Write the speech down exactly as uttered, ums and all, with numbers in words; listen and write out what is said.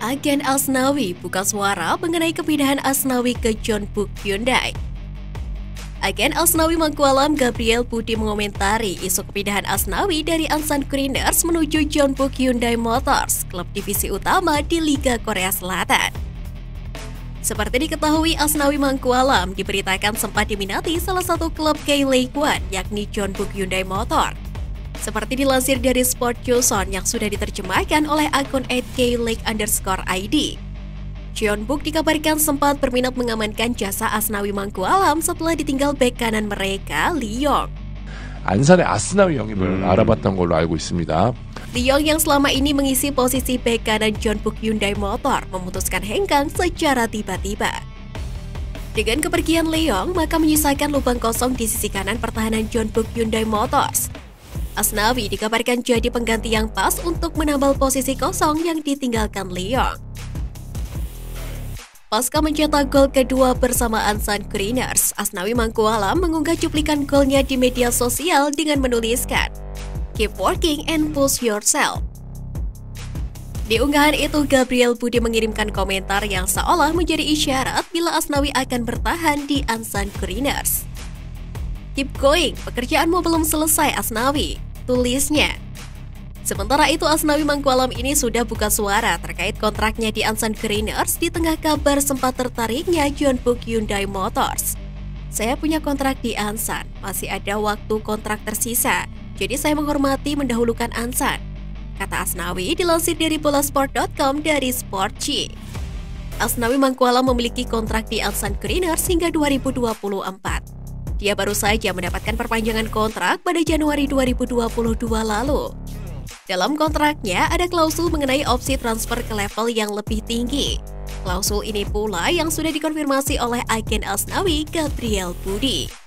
Agen Asnawi buka suara mengenai kepindahan Asnawi ke Jeonbuk Hyundai. Agen Asnawi Mangkualam Gabriel Budi mengomentari isu kepindahan Asnawi dari Ansan Greeners menuju Jeonbuk Hyundai Motors, klub divisi utama di Liga Korea Selatan. Seperti diketahui, Asnawi Mangkualam diberitakan sempat diminati salah satu klub K-League One, yakni Jeonbuk Hyundai Motor. Seperti dilansir dari Sport Joseon yang sudah diterjemahkan oleh akun at K-League underscore I D. Jeonbuk dikabarkan sempat berminat mengamankan jasa Asnawi Mangkualam setelah ditinggal bek kanan mereka, Lee Yong. 안산의 아스나위 영입을 음. 알아봤던 걸로 알고 있습니다. Lee Yong yang selama ini mengisi posisi bek kanan Jeonbuk Hyundai Motor memutuskan hengkang secara tiba-tiba. Dengan kepergian Lee Yong, maka menyisakan lubang kosong di sisi kanan pertahanan Jeonbuk Hyundai Motors. Asnawi dikabarkan jadi pengganti yang pas untuk menambal posisi kosong yang ditinggalkan Lee Yong. Pasca mencetak gol kedua bersama Ansan Greeners, Asnawi Mangkualam mengunggah cuplikan golnya di media sosial dengan menuliskan, "Keep working and push yourself." Di unggahan itu, Gabriel Budi mengirimkan komentar yang seolah menjadi isyarat bila Asnawi akan bertahan di Ansan Greeners. "Keep going, pekerjaanmu belum selesai Asnawi," tulisnya. Sementara itu, Asnawi Mangkualam ini sudah buka suara terkait kontraknya di Ansan Greeners di tengah kabar sempat tertariknya Jeonbuk Hyundai Motors. "Saya punya kontrak di Ansan, masih ada waktu kontrak tersisa, jadi saya menghormati mendahulukan Ansan," kata Asnawi dilansir dari bolasport dot com dari Sportchi. Asnawi Mangkualam memiliki kontrak di Ansan Greeners hingga dua ribu dua puluh empat. Dia baru saja mendapatkan perpanjangan kontrak pada Januari dua ribu dua puluh dua lalu. Dalam kontraknya ada klausul mengenai opsi transfer ke level yang lebih tinggi. Klausul ini pula yang sudah dikonfirmasi oleh agen Asnawi, Gabriel Budi.